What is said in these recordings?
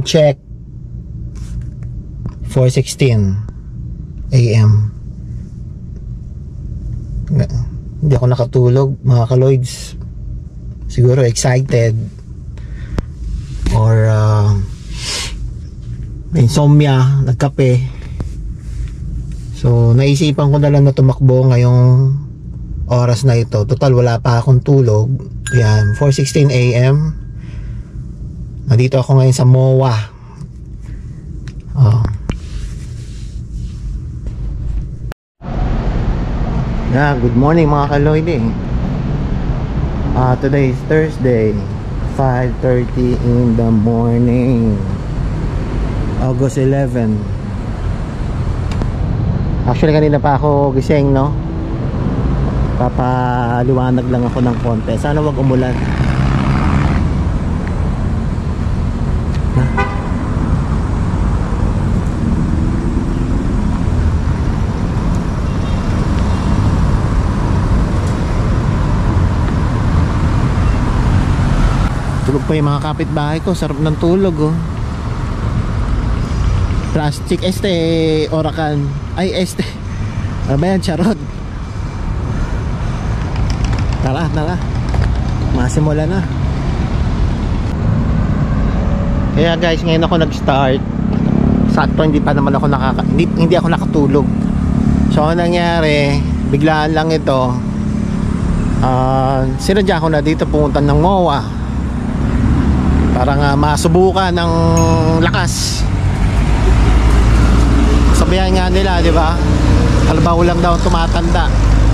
check 4:16 AM. Hindi ako nakatulog mga ka-Lloyds. Siguro excited or insomnia, nagkape. So naisipan ko na lang na tumakbo ngayong oras na ito. Total wala pa akong tulog. Yan, 4:16 AM. Nandito ako ngayon sa MOA. Good morning mga ka-Lloyd eh. Today is Thursday, 5:30 in the morning, August 11. Actually kanina pa ako gising, no? Papaliwanag lang ako ng konti. Sana wag umulan. Tulog pa yung mga kapitbahay ko. Sarap ng tulog, oh. Plastic Oracan. Ay, ano ba yan? Charot. Tara. Masimula na. Kaya guys, ngayon ako nag-start. Sakto hindi pa naman ako hindi ako nakatulog. So ang nangyari, biglaan lang ito. Sinadya ko na dito pumunta ng MOA para nga masubukan ng lakas. Sabihan nga nila, di ba? Kalabaw lang daw tumatanda.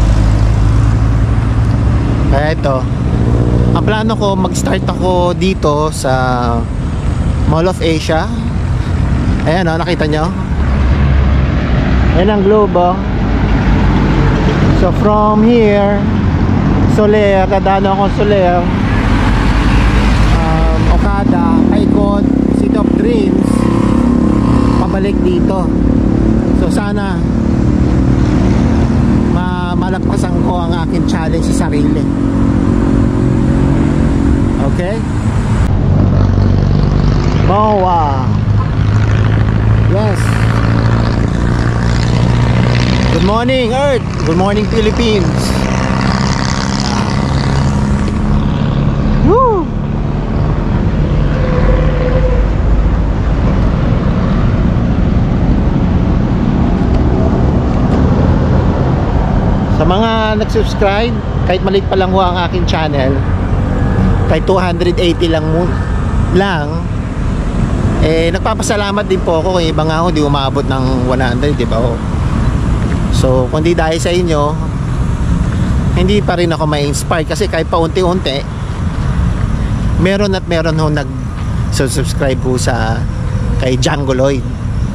Kaya ito, ang plano ko, mag-start ako dito sa Mall of Asia. Ayan, oh, nakita nyo? Ayan ang globe, oh. So from here, Soler, dadaan ako Soler, Okada, Icon, City of Dreams, pabalik dito. So sana malagpasan ko ang aking challenge sa sarili. Okay? MOA. Yes. Good morning Earth. Good morning Philippines. Woo! Sa mga nag-subscribe, kahit maliit pa lang ho ang aking channel, kahit 280 lang, nagpapasalamat din po ako. Kung iba nga ako, di umabot ng 100, di ba? So, kung di dahil sa inyo, hindi pa rin ako ma-inspire. Kasi kahit pa unti-unti, meron ho nag-subscribe po kay Django Lloyd.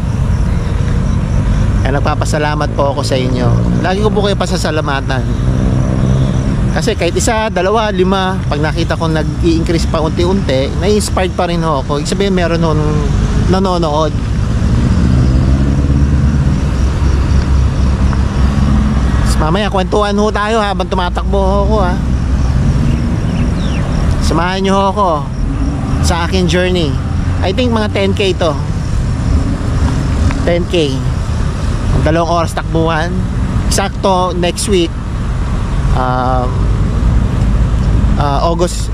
Nagpapasalamat po ako sa inyo. Lagi ko po kayo pasasalamatan. Kasi kahit 1, 2, 5, pag nakita ko nag-i-increase pa unti-unti, na-inspired pa rin ho ako. Ibig sabihin meron ho nanonood. Mamaya kwentuhan ho tayo habang tumatakbo ho ako, ha. Samahan nyo ho ako sa aking journey. I think mga 10K to. 10K. 2 oras takbuhan. Eksakto next week, August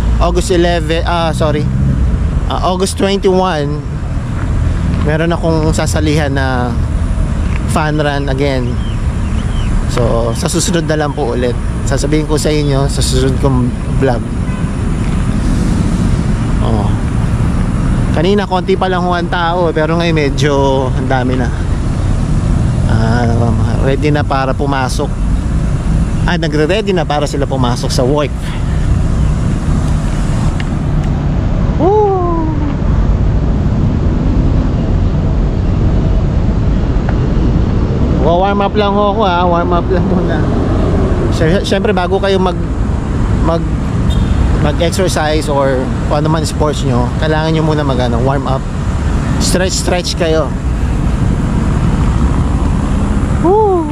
21, meron akong sasalihan na fun run again. So sa susunod na lang po ulit sasabihin ko sa inyo sa susunod kong vlog. Kanina konti pa lang ang tao, pero ngayon medyo ang dami na. Ready na para pumasok. Nagre-ready na para sila pumasok sa work. Warm up lang ho ako, ha. Warm up lang muna. Siyempre bago kayo mag-exercise or kung ano man sports nyo, kailangan nyo muna warm up. Stretch kayo. Woo!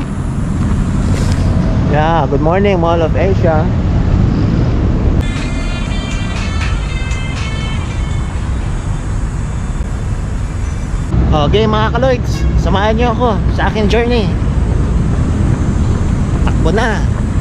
Yeah, good morning Mall of Asia. Okay mga kaloids, samahan nyo ako sa aking journey. Takbo na.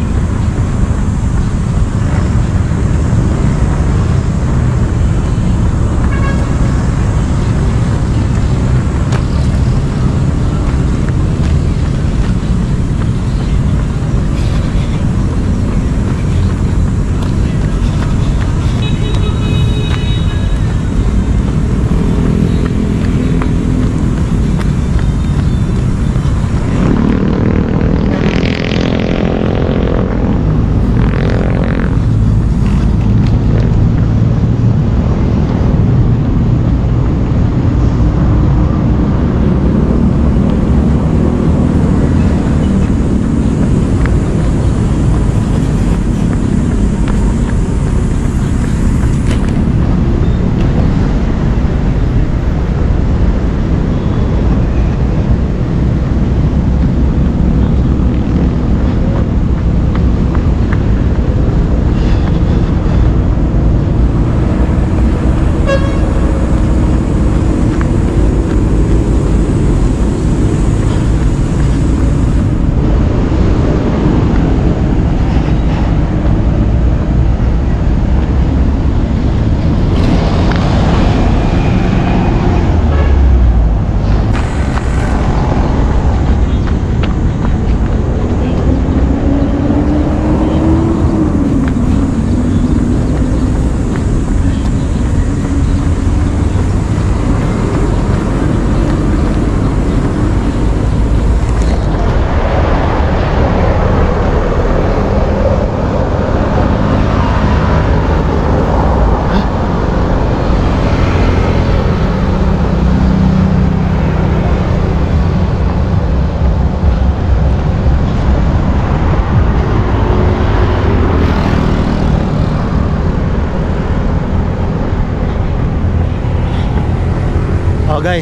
Oh guys,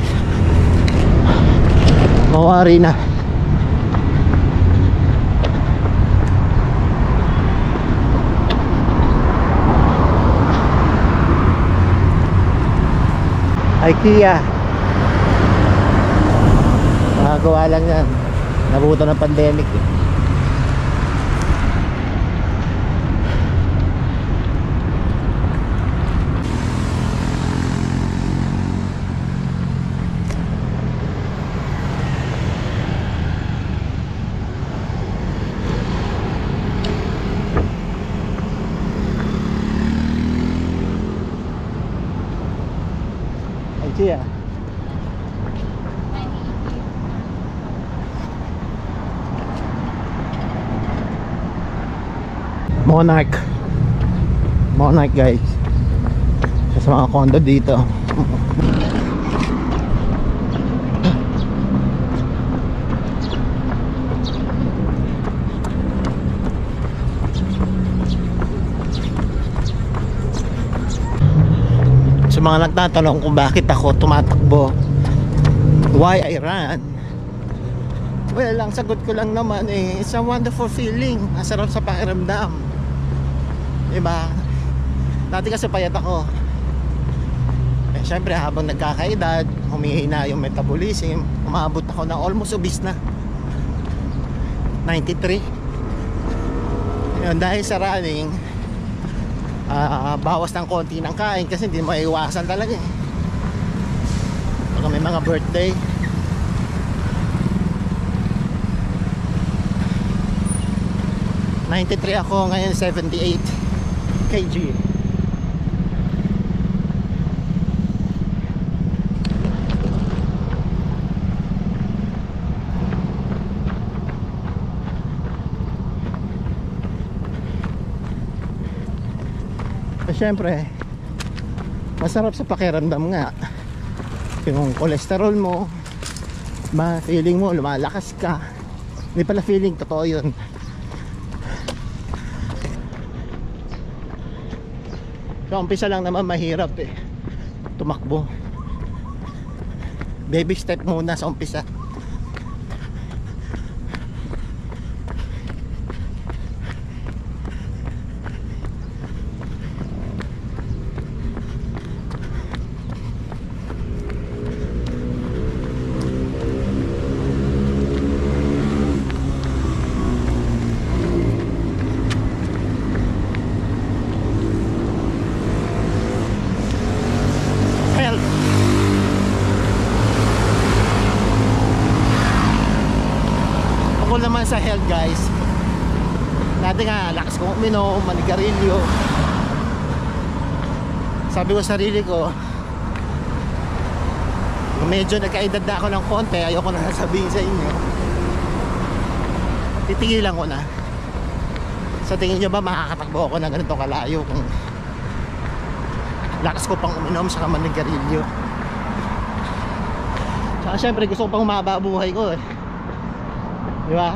mawari na. IKEA, nakagawa lang yan, nabuto ng pandemic eh. IKEA. Monarch guys, sa mga condo dito. Sa mga nagtatanong kung bakit ako tumatakbo, why I run, well, ang sagot ko lang naman eh, it's a wonderful feeling. Masarap sa pakiramdam, diba? Dati kasi payat ako eh, syempre habang nagkakaedad, humihina yung metabolism, umabot ako na almost obese na 93. Yun, dahil sa running, bawas ng konti ng kain kasi hindi maiwasan talaga eh. Pag may mga birthday, ₱93 ako, ngayon 78 kg. Siyempre masarap sa pakiramdam nga yung cholesterol mo, feeling mo lumalakas ka. Hindi pala feeling, totoo yun. So umpisa lang naman mahirap eh, tumakbo. Baby step muna sa umpisa. naman sa health guys, dati nga lakas kong uminom, manigarilyo. Sabi ko sa sarili ko, medyo nagkaedad na ako ng konti, ayoko na sabihin sa inyo, titigilan ko na. Sa tingin nyo ba makakatakbo ako na ganito kalayo kung lakas ko pang uminom sa manigarilyo? Saka syempre gusto ko pang humaba buhay ko eh, di ba?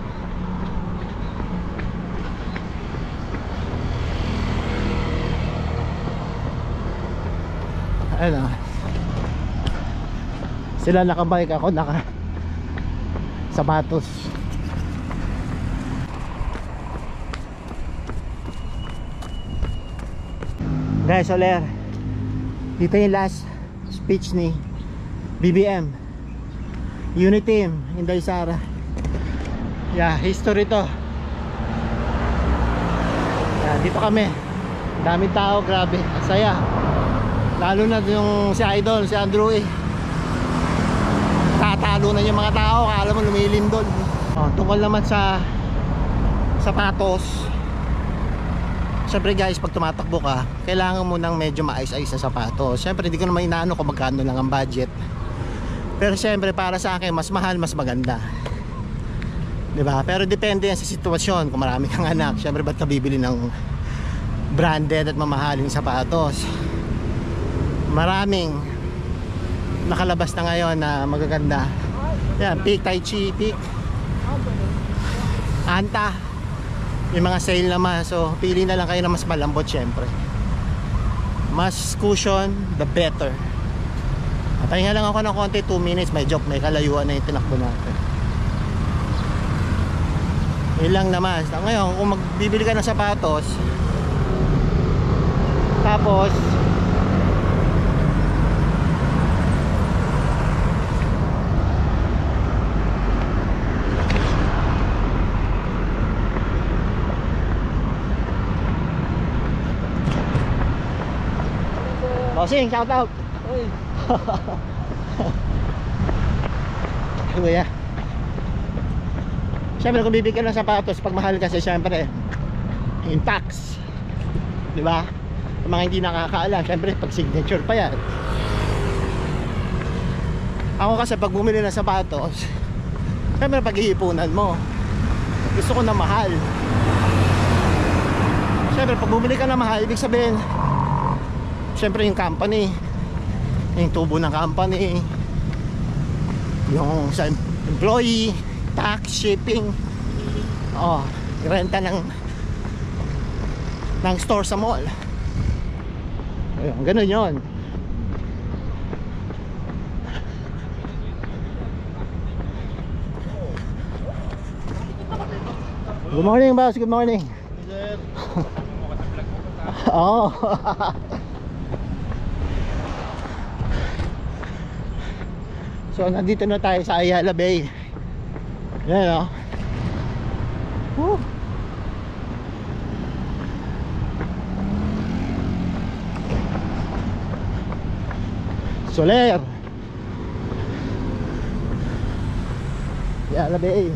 Ano, sila nakabike, ako naka sapatos. Guys, Soler, dito yung last speech ni BBM Unity Team Inday Sara. Yeah, history to. Yeah, dito kami, daming tao, grabe, ang saya. Lalo na yung si Idol, si Andrew eh. Tatalo na yung mga tao, akala mo lumilindol. Tungkol naman sa sapatos, siyempre guys, pag tumatakbo ka, kailangan mo nang medyo maayos-ayos sa sapatos. Siyempre hindi ko naman inaano kung magkano lang ang budget, pero siyempre para sa akin, mas mahal, mas maganda, diba? Pero depende yan sa sitwasyon. Kung marami kang anak, siyempre ba't ka bibili ng branded at mamahaling sapatos? Maraming nakalabas na ngayon na magaganda. Yan, Peak, Tai Chi, Peak, Anta, yung mga sale naman. So pili na lang kayo na mas malambot. Syempre mas cushion, the better. Pahinga lang ako ng konti, 2 minutes. May joke, may kalayuan na yung tinakbo natin. Yun lang naman. Ngayon kung magbibili ka ng sapatos, tapos Bossing, shout out. Uy. Kuya. Siyempre kung bibigyan ng sapatos, pag mahal kasi siyempre yung tax, di ba? Yung mga hindi nakakaalam, siyempre pag signature pa yan. Ako kasi pag bumili ng sapatos, siyempre pag-iipunan mo, gusto ko na mahal. Siyempre pag bumili ka na mahal, ibig sabihin siyempre yung company, yung tubo ng company, yung sa employee, tax, shipping, renta ng store sa mall. Ayun, ganun yun. Good morning boss, good morning. Oh. So nandito na tayo sa Ayala Bay. Yan o. Soler, Ayala Bay.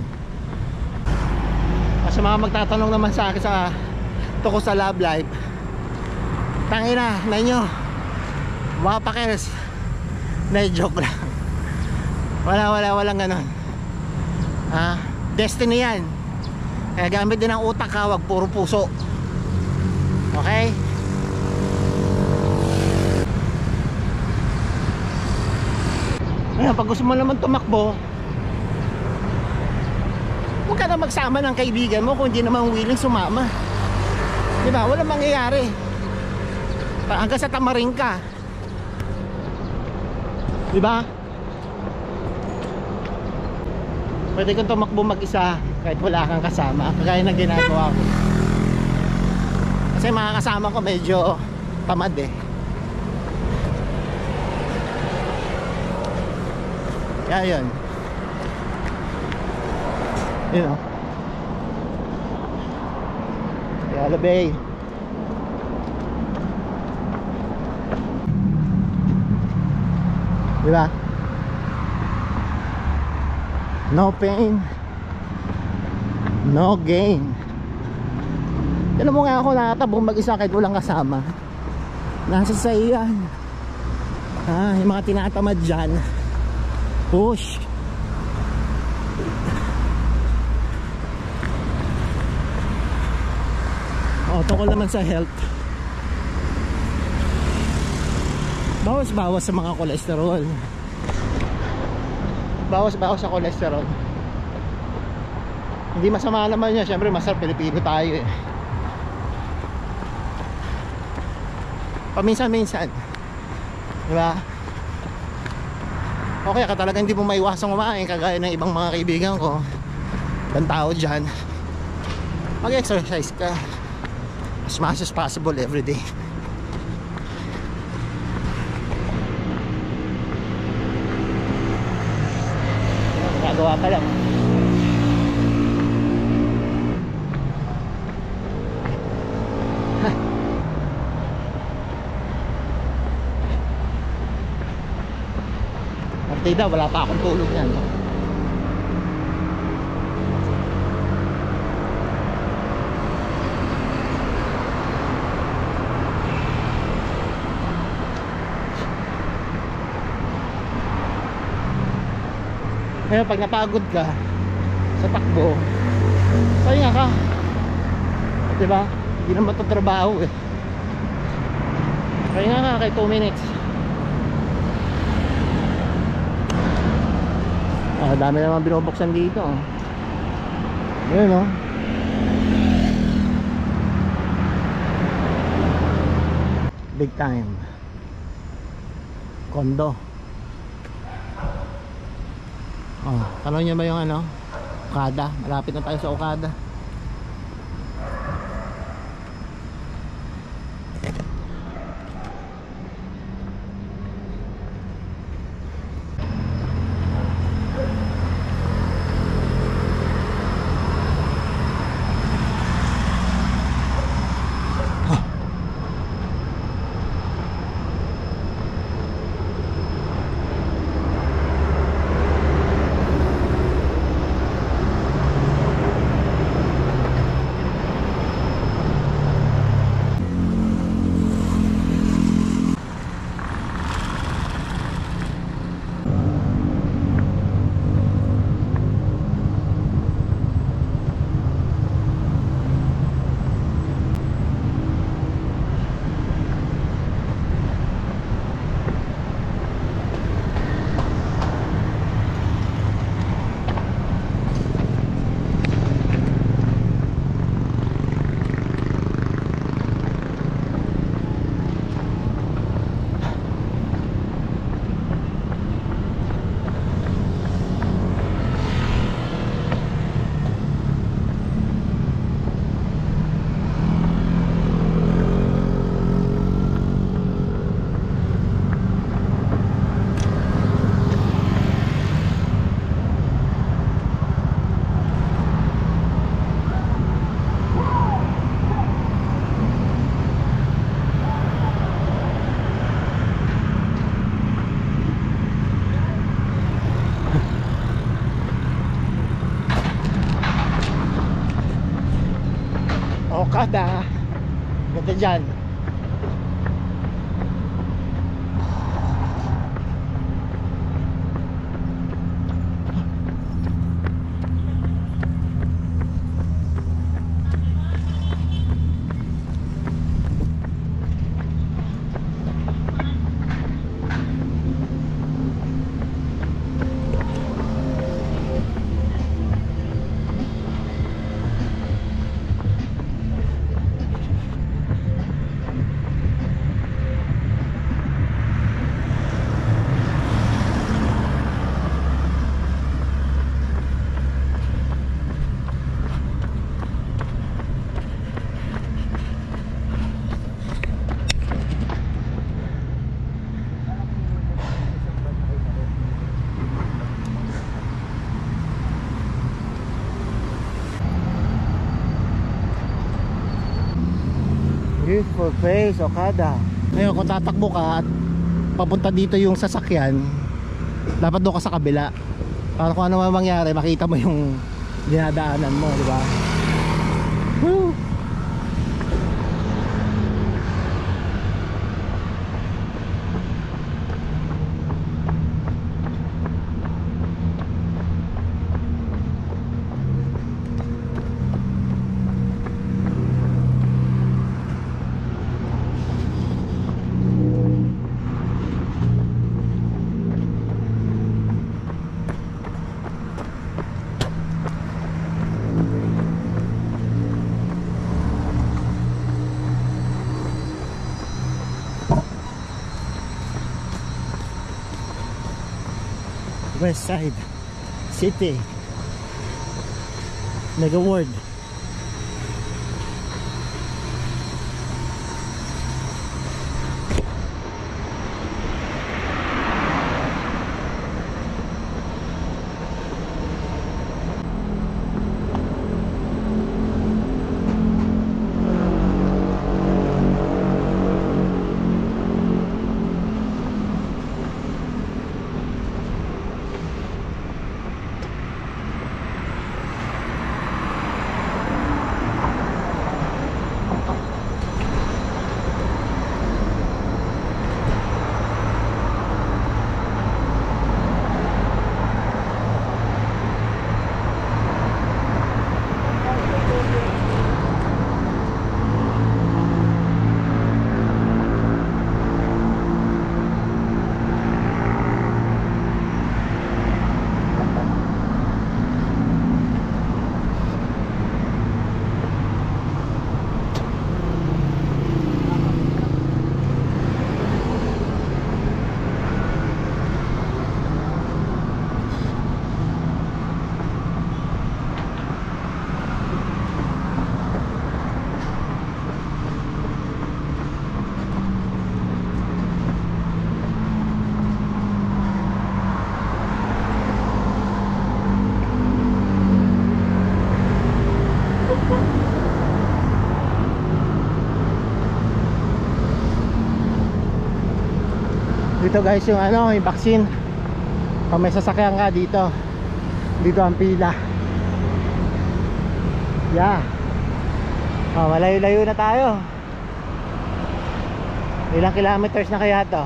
Sa mga magtatanong naman sa akin sa tungkol sa love life, tangina na nyo, wapakers, na joke lang. Walang ganon. Destiny yan. Kaya gamit din ang utak ha, wag puro puso. Okay? Ayan, pag gusto mo naman tumakbo, huwag ka na magsama ng kaibigan mo kung hindi naman willing sumama. Diba? Walang mangyayari hanggang sa tamaring ka. Diba? Pwede kang tumakbo mag-isa kahit wala kang kasama, kagaya ng ginagawa ko. Kasi mga kasama ko medyo tamad eh. Kaya yun. You know, Ayala Bay. Diba? No pain, No gain. Alam mo nga ako nakatabong mag-isa kahit walang kasama. Nasa sa iyan. Yung mga tinatamad dyan, push. Tungkol naman sa health, bawas-bawas sa mga kolesterol. Bawas-bawas sa kolesterol. Hindi masama naman yun. Siyempre masarap, Pilipino tayo eh. Paminsan-minsan, diba? Okay ka talaga hindi mo maiwasang kumain, kagaya ng ibang mga kaibigan ko, ibang tao dyan. Mag-exercise ka as much as possible everyday. Nagawa pa lang. Partida, wala pa akong tulog yan. Kaya pag napagod ka sa takbo, pahinga ka, diba? Hindi naman ito trabaho eh. Pahinga ka kahit 2 minutes. Dami naman binubuksan dito. Yun o. Big time. Kondo. Tanong nyo ba yung ano? Okada. Malapit na tayo sa Okada. Okada. Ganda dyan. Beautiful place, Okada. Ngayon kung tatakbo ka at papunta dito yung sasakyan, dapat doon ka sa kabila para kung ano man mangyari makita mo yung dinadaanan mo, di ba? Woo! West Side City Mega World. Dito guys yung ano, yung vaccine. Pag may sasakyan ka dito, dito ang pila. Yeah. Oh, malayo-layo na tayo. Ilang kilometers na kaya to?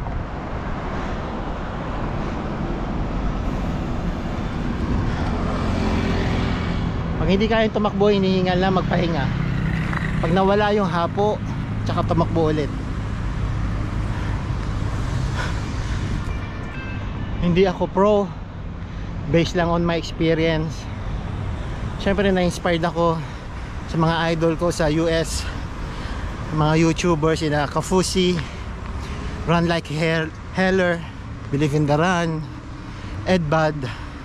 Pag hindi kayang tumakbo, hinihingal na magpahinga. Pag nawala yung hapo, tsaka tumakbo ulit. Hindi ako pro, based lang on my experience. Syempre na-inspired ako sa mga idol ko sa US, mga YouTubers sina Kafusi, Run Like Heller, Believe in the Run, Ed Bud,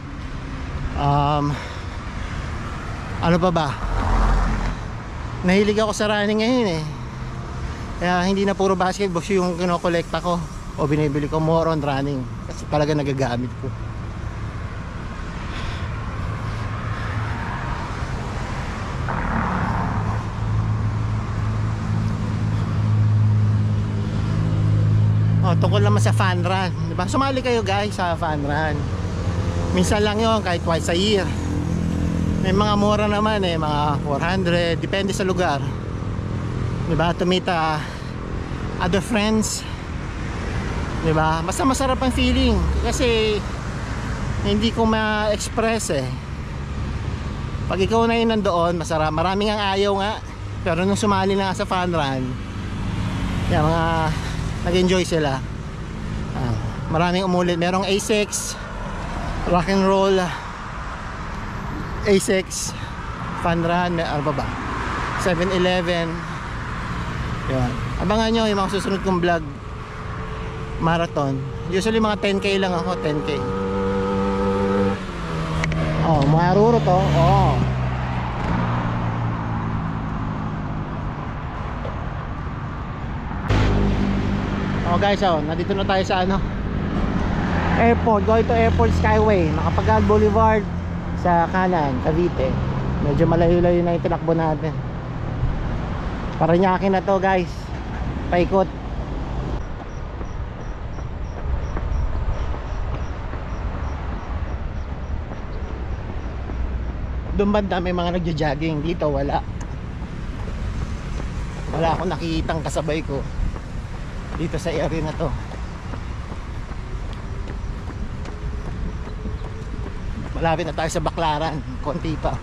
ano pa ba? Nahilig ako sa running ngayon eh. Kaya hindi na puro basketball yung kinokolekta ko o binibili ko, more on running kasi talaga nagagamit ko. Oh, tungkol naman sa fun run, diba? Sumali kayo guys sa fun run. Minsan lang yon, kahit twice a year. May mga mura naman eh, mga 400, depende sa lugar, diba? To meet other friends, diba? Basta masarap ang feeling kasi hindi ko ma-express eh. Pag ikaw na yun nandoon, masarap. Maraming ang ayaw nga, pero nung sumali na sa fun run, yung mga nag-enjoy sila. Maraming umulit. Merong A6 rock and roll, A6 fun run, ano ba ba, 7-Eleven. Yun, abangan nyo yung mga susunod kong vlog marathon. Usually mga 10k lang ako, 10k. Oh, maruro to. Oh, oh guys, oh, nandito na tayo sa ano, airport. Going to Airport Skyway, Makapagal Boulevard sa kanan, Cavite. Medyo malayo-layo na yung tinakbo natin. Paranaque na to guys, paikot. doon banda may mga nagja-jogging. Dito wala. Wala akong nakikitang kasabay ko dito sa area na to. Malapit na tayo sa Baclaran, konti pa.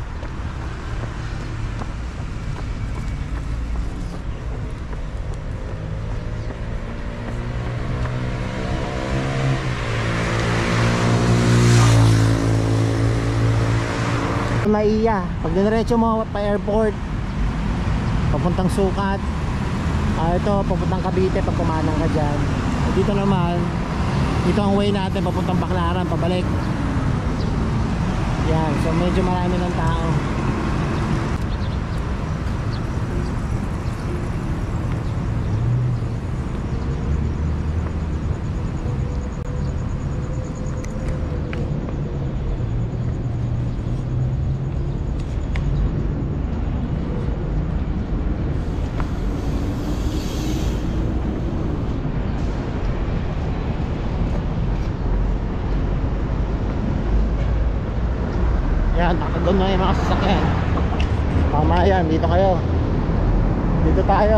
Maiya, pag diretso mo pa airport papuntang Sukat, ito papuntang Cavite pag kumanang ka dyan. Dito naman, ito ang way natin papuntang Baclaran, pabalik. Yan, so medyo marami ng tao. Yan, nakagod na yung mga sasakyan. Tama yan, dito kayo. Dito tayo.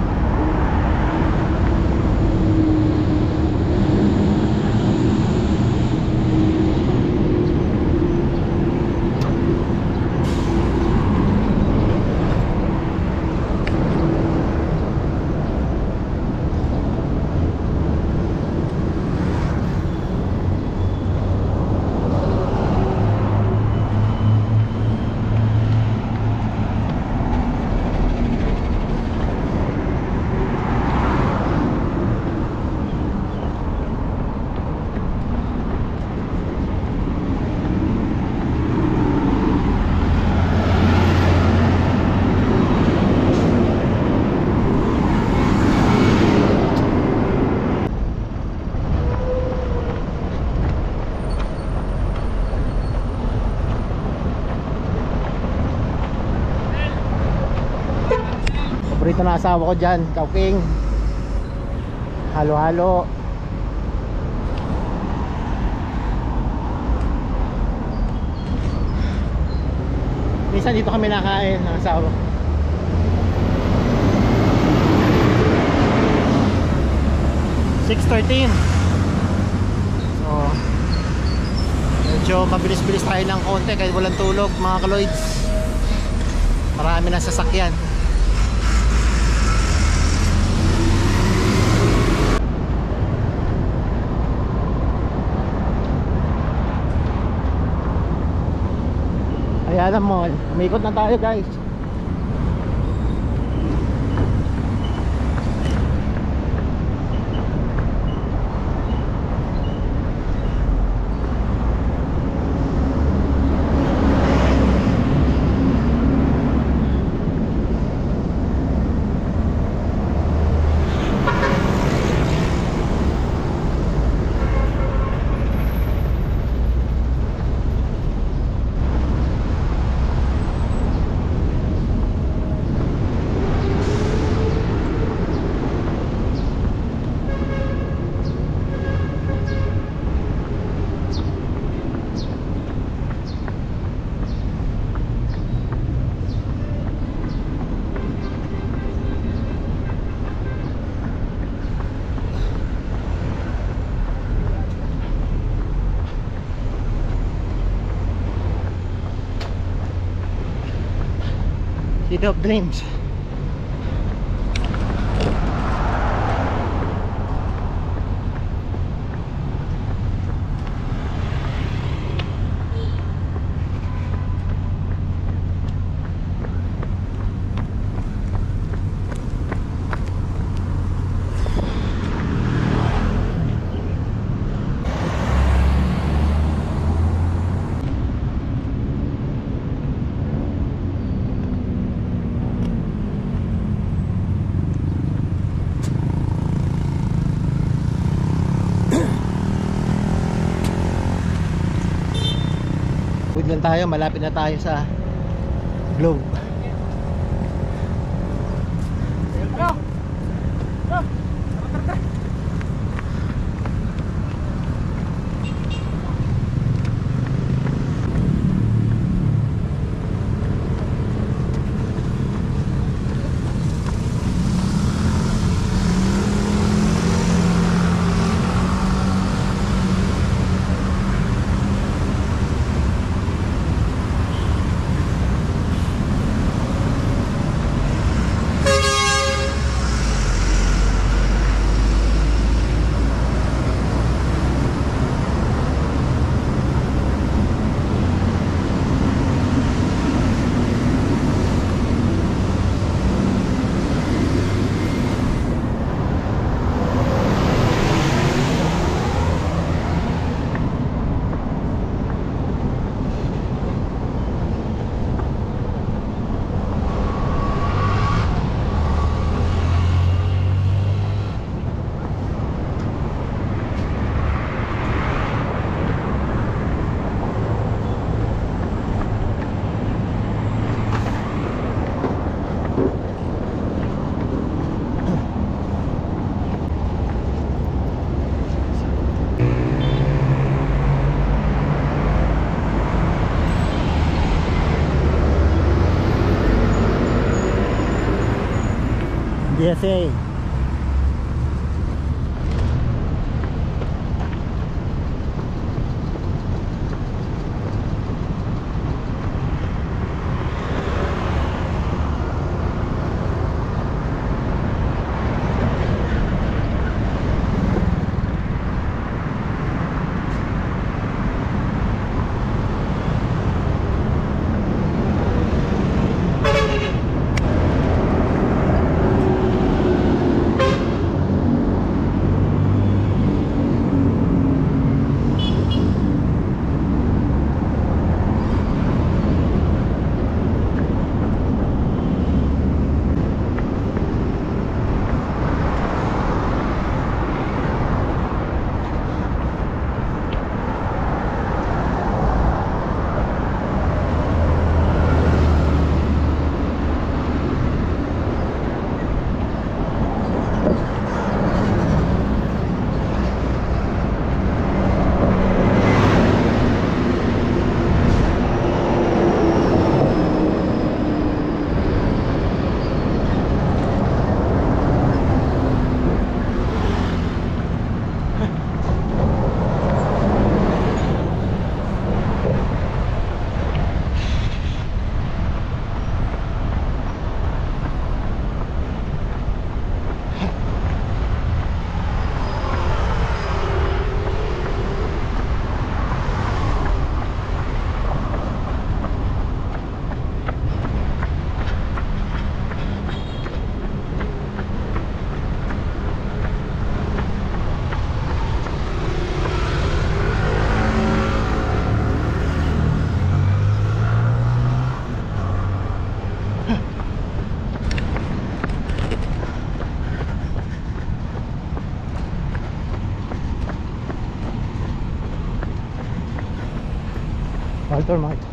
Paborito na asawa ko dyan, Chowking. Halo-halo. Minsan dito kami nakain ng asawa. $6.13. So medyo mabilis-bilis tayo ng konti kahit walang tulog mga kaloids. Marami na sasakyan. Ayan ang mall. Umikot na tayo guys. City of Dreams. Lang tayo, malapit na tayo sa Globe. DSA. Walter Mart.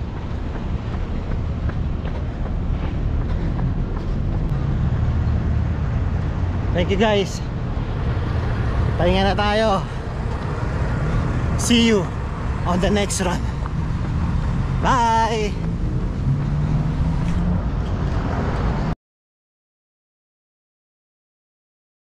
Thank you guys. Pahinga na tayo. See you on the next run. Bye.